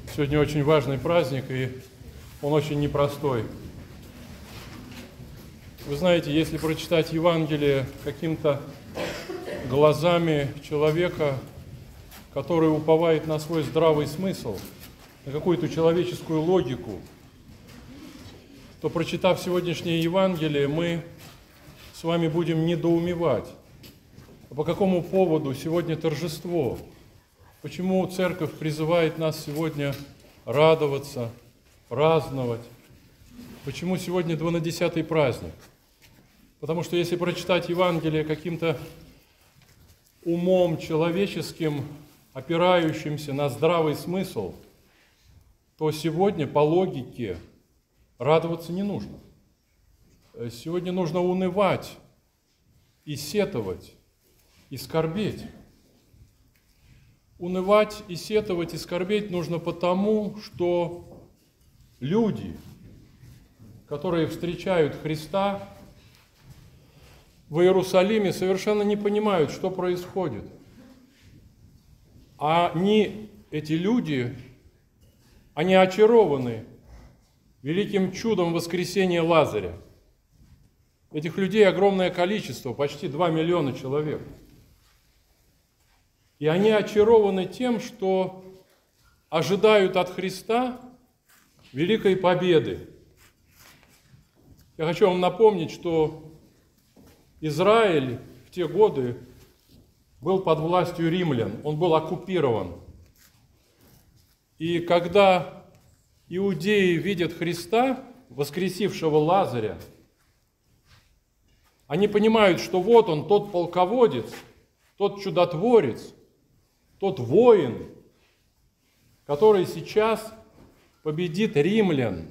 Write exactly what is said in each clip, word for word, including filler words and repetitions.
Сегодня очень важный праздник, и он очень непростой. Вы знаете, если прочитать Евангелие каким-то глазами человека, который уповает на свой здравый смысл, на какую-то человеческую логику, то, прочитав сегодняшнее Евангелие, мы с вами будем недоумевать. А по какому поводу сегодня торжество? Почему Церковь призывает нас сегодня радоваться, праздновать? Почему сегодня двунадесятый праздник? Потому что если прочитать Евангелие каким-то умом человеческим, опирающимся на здравый смысл, то сегодня по логике радоваться не нужно. Сегодня нужно унывать и сетовать, и скорбеть. Унывать и сетовать и скорбеть нужно потому, что люди, которые встречают Христа в Иерусалиме, совершенно не понимают, что происходит. А они, эти люди, они очарованы великим чудом воскресения Лазаря. Этих людей огромное количество, почти два миллиона человек. И они очарованы тем, что ожидают от Христа великой победы. Я хочу вам напомнить, что Израиль в те годы был под властью римлян, он был оккупирован. И когда иудеи видят Христа, воскресившего Лазаря, они понимают, что вот он, тот полководец, тот чудотворец, тот воин, который сейчас победит римлян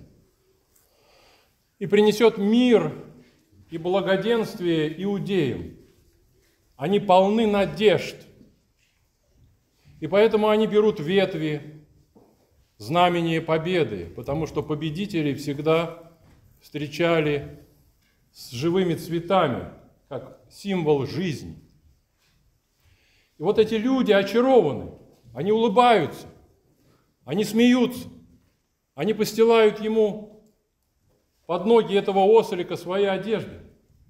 и принесет мир и благоденствие иудеям. Они полны надежд, и поэтому они берут ветви, знамение победы, потому что победители всегда встречали с живыми цветами, как символ жизни. И вот эти люди очарованы, они улыбаются, они смеются, они постилают ему под ноги этого ослика свои одежды.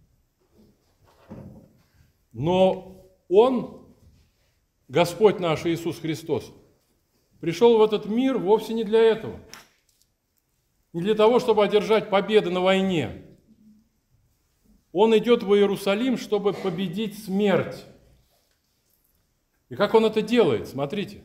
Но Он, Господь наш Иисус Христос, пришел в этот мир вовсе не для этого, не для того, чтобы одержать победу на войне. Он идет в Иерусалим, чтобы победить смерть. И как он это делает? Смотрите.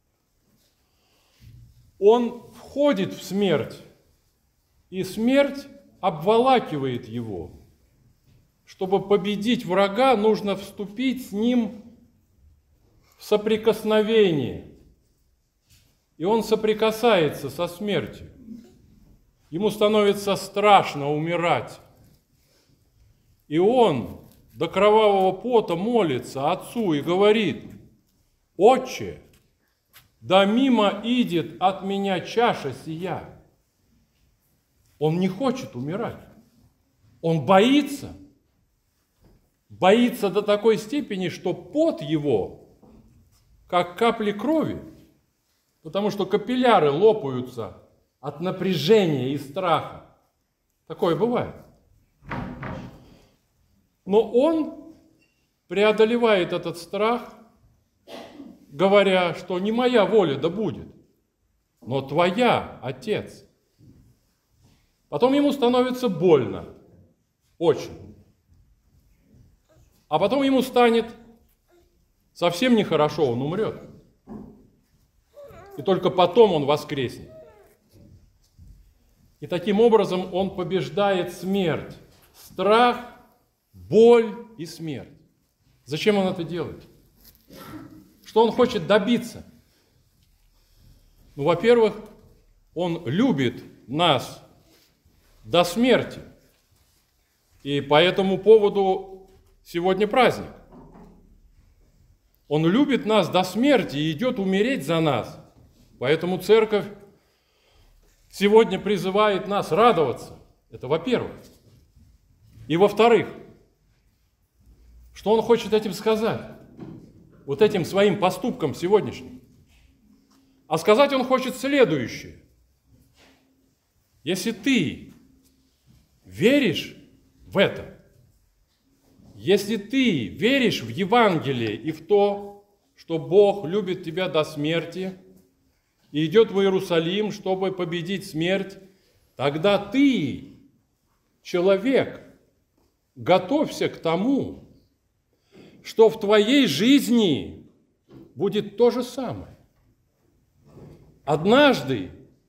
Он входит в смерть, и смерть обволакивает его. Чтобы победить врага, нужно вступить с ним в соприкосновение. И он соприкасается со смертью. Ему становится страшно умирать. И он до кровавого пота молится Отцу и говорит: «Отче, да мимо идет от меня чаша сия». Он не хочет умирать. Он боится. Боится до такой степени, что пот его, как капли крови, потому что капилляры лопаются от напряжения и страха. Такое бывает. Но он преодолевает этот страх, говоря, что не моя воля да будет, но твоя, Отец. Потом ему становится больно, очень. А потом ему станет совсем нехорошо, он умрет. И только потом он воскреснет. И таким образом он побеждает смерть, страх, боль и смерть. Зачем он это делает? Что он хочет добиться? Ну, во-первых, он любит нас до смерти. И по этому поводу сегодня праздник. Он любит нас до смерти и идет умереть за нас. Поэтому Церковь сегодня призывает нас радоваться. Это во-первых. И во-вторых, что он хочет этим сказать? Вот этим своим поступком сегодняшним. А сказать он хочет следующее. Если ты веришь в это, если ты веришь в Евангелие и в то, что Бог любит тебя до смерти и идет в Иерусалим, чтобы победить смерть, тогда ты, человек, готовься к тому, что в твоей жизни будет то же самое. Однажды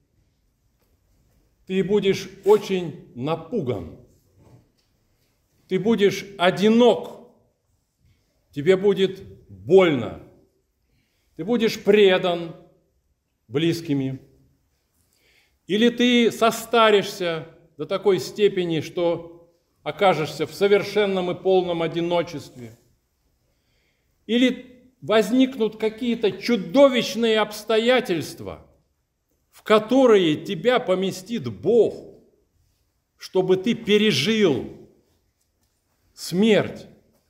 ты будешь очень напуган, ты будешь одинок, тебе будет больно, ты будешь предан близкими, или ты состаришься до такой степени, что окажешься в совершенном и полном одиночестве, или возникнут какие-то чудовищные обстоятельства, в которые тебя поместит Бог, чтобы ты пережил смерть.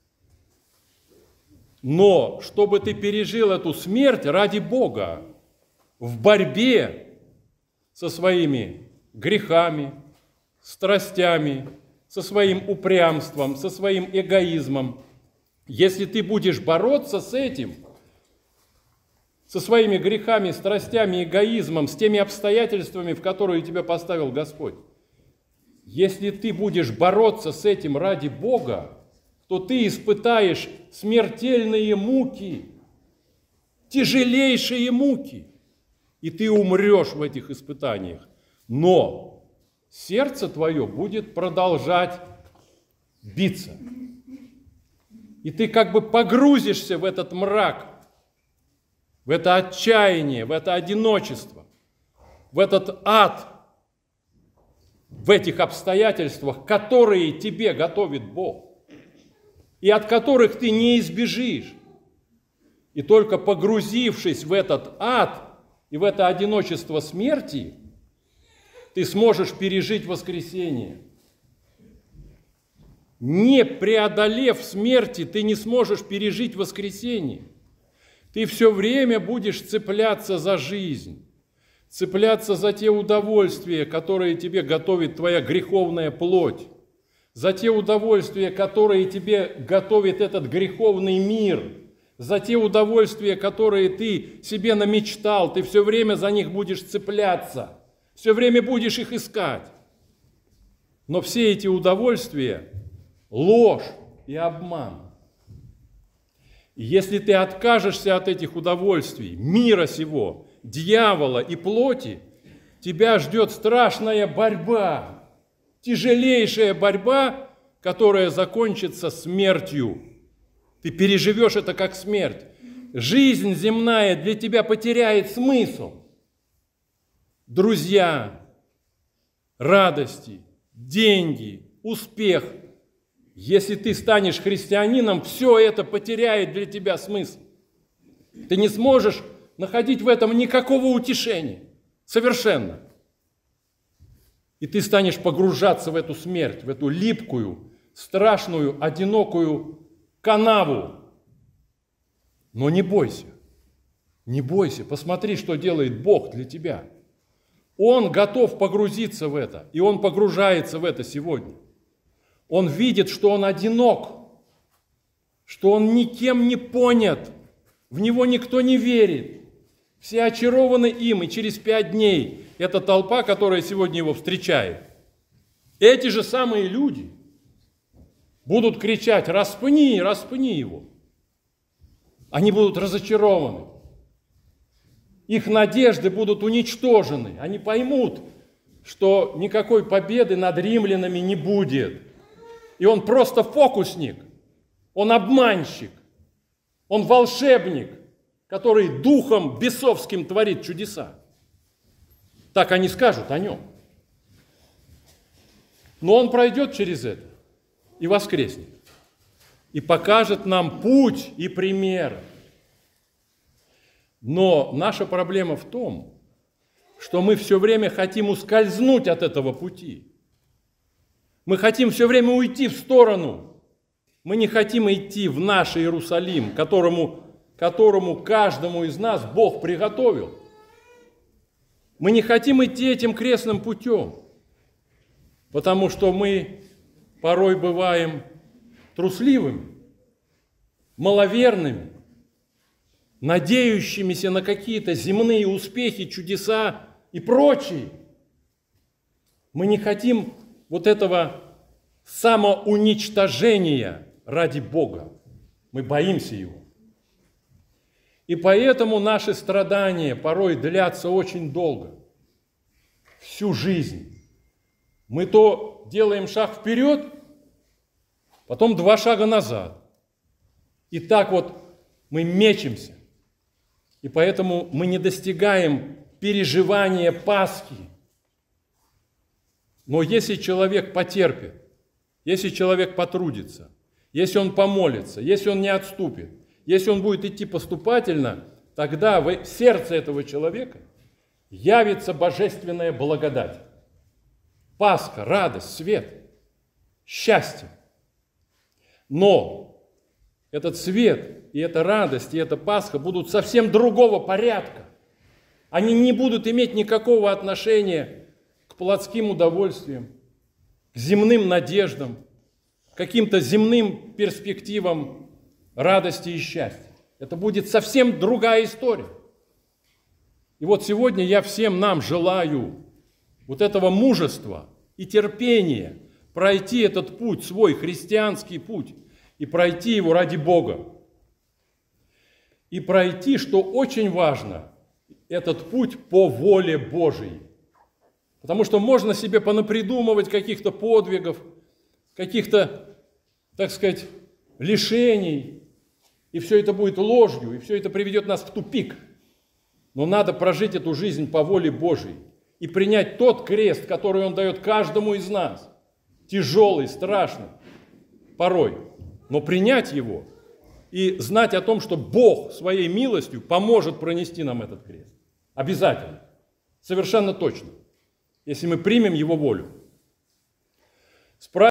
Но чтобы ты пережил эту смерть ради Бога, в борьбе со своими грехами, страстями, со своим упрямством, со своим эгоизмом. Если ты будешь бороться с этим, со своими грехами, страстями, эгоизмом, с теми обстоятельствами, в которые тебя поставил Господь, если ты будешь бороться с этим ради Бога, то ты испытаешь смертельные муки, тяжелейшие муки, и ты умрешь в этих испытаниях. Но сердце твое будет продолжать биться. И ты как бы погрузишься в этот мрак, в это отчаяние, в это одиночество, в этот ад, в этих обстоятельствах, которые тебе готовит Бог, и от которых ты не избежишь. И только погрузившись в этот ад и в это одиночество смерти, ты сможешь пережить воскресение. Не преодолев смерти, ты не сможешь пережить воскресение. Ты все время будешь цепляться за жизнь, цепляться за те удовольствия, которые тебе готовит твоя греховная плоть, за те удовольствия, которые тебе готовит этот греховный мир, за те удовольствия, которые ты себе намечтал, ты все время за них будешь цепляться, все время будешь их искать. Но все эти удовольствия – ложь и обман. И если ты откажешься от этих удовольствий, мира сего, дьявола и плоти, тебя ждет страшная борьба, тяжелейшая борьба, которая закончится смертью. Ты переживешь это как смерть. Жизнь земная для тебя потеряет смысл. Друзья, радости, деньги, успех. Если ты станешь христианином, все это потеряет для тебя смысл. Ты не сможешь находить в этом никакого утешения. Совершенно. И ты станешь погружаться в эту смерть, в эту липкую, страшную, одинокую канаву. Но не бойся. Не бойся. Посмотри, что делает Бог для тебя. Он готов погрузиться в это. И Он погружается в это сегодня. Он видит, что он одинок, что он никем не понят, в него никто не верит. Все очарованы им, и через пять дней эта толпа, которая сегодня его встречает, эти же самые люди будут кричать: «Распни, распни его!» Они будут разочарованы. Их надежды будут уничтожены. Они поймут, что никакой победы над римлянами не будет. И он просто фокусник, он обманщик, он волшебник, который духом бесовским творит чудеса. Так они скажут о нем. Но он пройдет через это и воскреснет, и покажет нам путь и пример. Но наша проблема в том, что мы все время хотим ускользнуть от этого пути. Мы хотим все время уйти в сторону. Мы не хотим идти в наш Иерусалим, которому, которому каждому из нас Бог приготовил. Мы не хотим идти этим крестным путем, потому что мы порой бываем трусливыми, маловерными, надеющимися на какие-то земные успехи, чудеса и прочее. Мы не хотим вот этого самоуничтожения ради Бога. Мы боимся Его. И поэтому наши страдания порой длятся очень долго, всю жизнь. Мы то делаем шаг вперед, потом два шага назад. И так вот мы мечемся. И поэтому мы не достигаем переживания Пасхи. Но если человек потерпит, если человек потрудится, если он помолится, если он не отступит, если он будет идти поступательно, тогда в сердце этого человека явится божественная благодать. Пасха, радость, свет, счастье. Но этот свет и эта радость, и эта Пасха будут совсем другого порядка. Они не будут иметь никакого отношения к плотским удовольствиям, к земным надеждам, к каким-то земным перспективам радости и счастья. Это будет совсем другая история. И вот сегодня я всем нам желаю вот этого мужества и терпения пройти этот путь, свой христианский путь, и пройти его ради Бога. И пройти, что очень важно, этот путь по воле Божией. Потому что можно себе понапридумывать каких-то подвигов, каких-то, так сказать, лишений, и все это будет ложью, и все это приведет нас в тупик. Но надо прожить эту жизнь по воле Божией и принять тот крест, который Он дает каждому из нас. Тяжелый, страшный, порой. Но принять его и знать о том, что Бог своей милостью поможет пронести нам этот крест. Обязательно. Совершенно точно. Если мы примем Его волю.